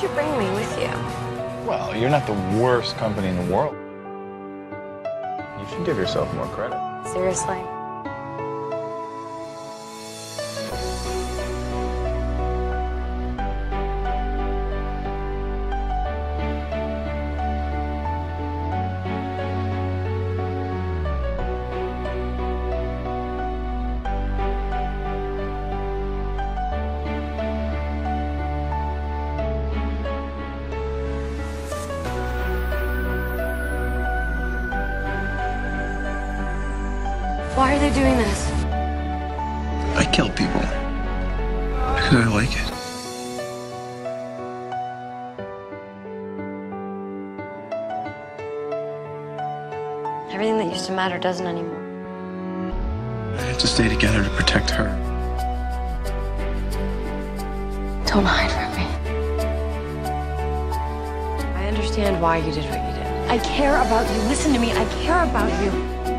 you bring me with you? Well, you're not the worst company in the world. You should give yourself more credit. Seriously? Why are they doing this? I kill people because I like it. Everything that used to matter doesn't anymore. I have to stay together to protect her. Don't hide from me. I understand why you did what you did. I care about you. Listen to me. I care about you.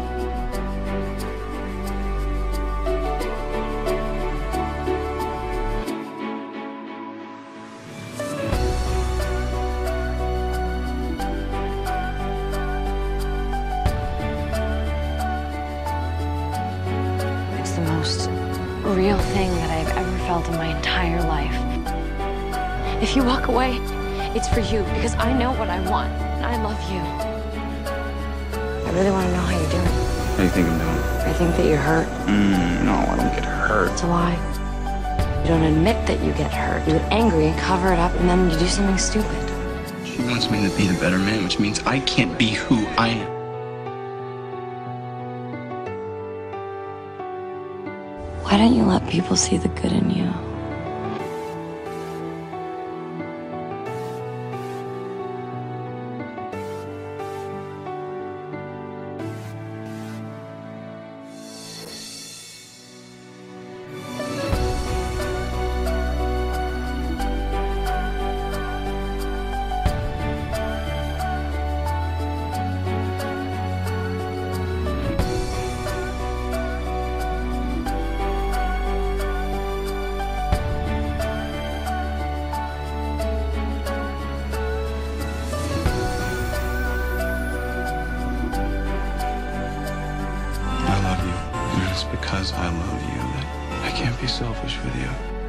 It's the most real thing that I've ever felt in my entire life. If you walk away, it's for you, because I know what I want, and I love you. I really want to know how you're doing. How do you think I'm doing? I think that you're hurt. No, I don't get hurt. It's a lie. You don't admit that you get hurt. You get angry and cover it up, and then you do something stupid. She wants me to be the better man, which means I can't be who I am. Why don't you let people see the good in you? I love you, and it's because I love you that I can't be selfish with you.